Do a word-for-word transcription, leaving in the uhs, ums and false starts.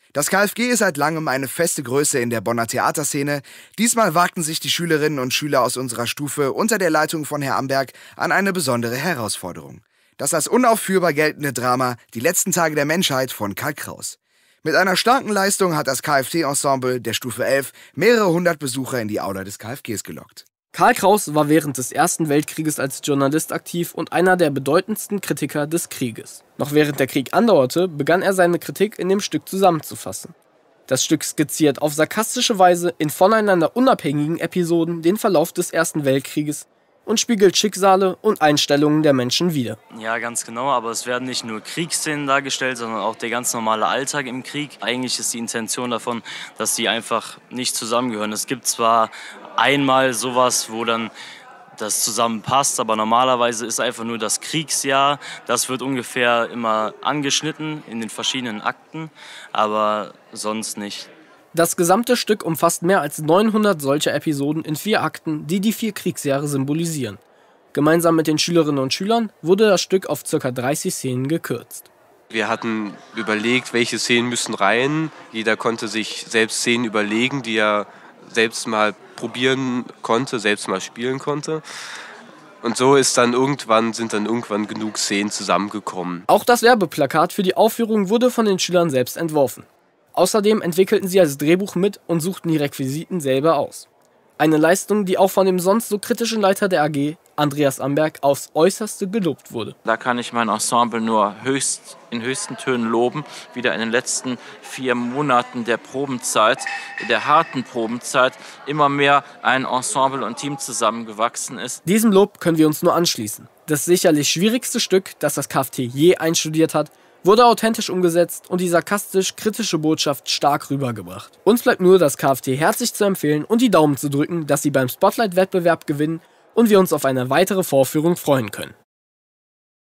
Das KfG ist seit langem eine feste Größe in der Bonner Theaterszene. Diesmal wagten sich die Schülerinnen und Schüler aus unserer Stufe unter der Leitung von Herrn Amberg an eine besondere Herausforderung. Das als unaufführbar geltende Drama Die letzten Tage der Menschheit von Karl Kraus. Mit einer starken Leistung hat das K F T-Ensemble der Stufe elf mehrere hundert Besucher in die Aula des KfGs gelockt. Karl Kraus war während des Ersten Weltkrieges als Journalist aktiv und einer der bedeutendsten Kritiker des Krieges. Noch während der Krieg andauerte, begann er seine Kritik in dem Stück zusammenzufassen. Das Stück skizziert auf sarkastische Weise in voneinander unabhängigen Episoden den Verlauf des Ersten Weltkrieges und spiegelt Schicksale und Einstellungen der Menschen wider. Ja, ganz genau, aber es werden nicht nur Kriegsszenen dargestellt, sondern auch der ganz normale Alltag im Krieg. Eigentlich ist die Intention davon, dass die einfach nicht zusammengehören. Es gibt zwar einmal sowas, wo dann das zusammenpasst, aber normalerweise ist einfach nur das Kriegsjahr. Das wird ungefähr immer angeschnitten in den verschiedenen Akten, aber sonst nicht. Das gesamte Stück umfasst mehr als neunhundert solcher Episoden in vier Akten, die die vier Kriegsjahre symbolisieren. Gemeinsam mit den Schülerinnen und Schülern wurde das Stück auf ca. dreißig Szenen gekürzt. Wir hatten überlegt, welche Szenen müssen rein. Jeder konnte sich selbst Szenen überlegen, die er selbst mal probieren konnte, selbst mal spielen konnte. Und so ist dann irgendwann, sind dann irgendwann genug Szenen zusammengekommen. Auch das Werbeplakat für die Aufführung wurde von den Schülern selbst entworfen. Außerdem entwickelten sie das Drehbuch mit und suchten die Requisiten selber aus. Eine Leistung, die auch von dem sonst so kritischen Leiter der A G, Andreas Amberg, aufs Äußerste gelobt wurde. Da kann ich mein Ensemble nur höchst, in höchsten Tönen loben, wie da in den letzten vier Monaten der Probenzeit, der harten Probenzeit, immer mehr ein Ensemble und Team zusammengewachsen ist. Diesem Lob können wir uns nur anschließen. Das sicherlich schwierigste Stück, das das K F T je einstudiert hat, wurde authentisch umgesetzt und die sarkastisch-kritische Botschaft stark rübergebracht. Uns bleibt nur, das K F T herzlich zu empfehlen und die Daumen zu drücken, dass sie beim Spotlight-Wettbewerb gewinnen und wir uns auf eine weitere Vorführung freuen können.